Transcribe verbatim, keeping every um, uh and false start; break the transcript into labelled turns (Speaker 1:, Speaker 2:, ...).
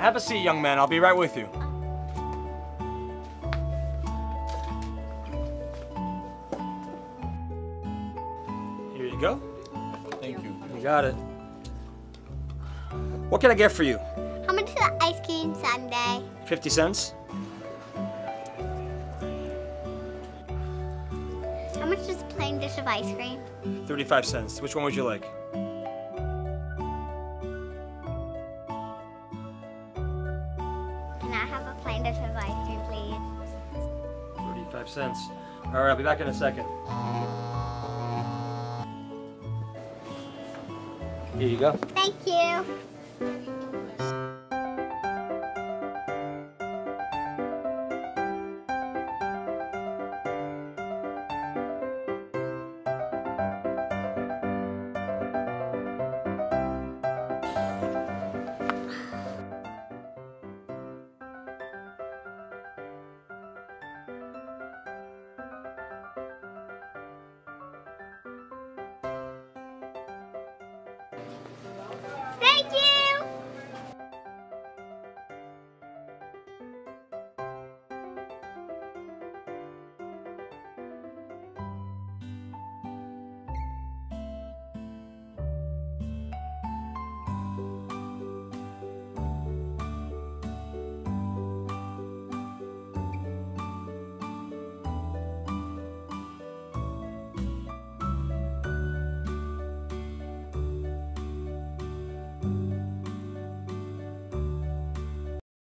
Speaker 1: Have a seat, young man. I'll be right with you. Here you go.
Speaker 2: Thank you.
Speaker 1: You got it. What can I get for you?
Speaker 3: How much is the ice cream sundae?
Speaker 1: fifty cents.
Speaker 3: How much is a plain dish of ice cream?
Speaker 1: thirty-five cents. Which one would you like?
Speaker 3: Can I have a plain dish of ice cream, please?
Speaker 1: thirty-five cents. All right, I'll be back in a second. Here you go.
Speaker 3: Thank you.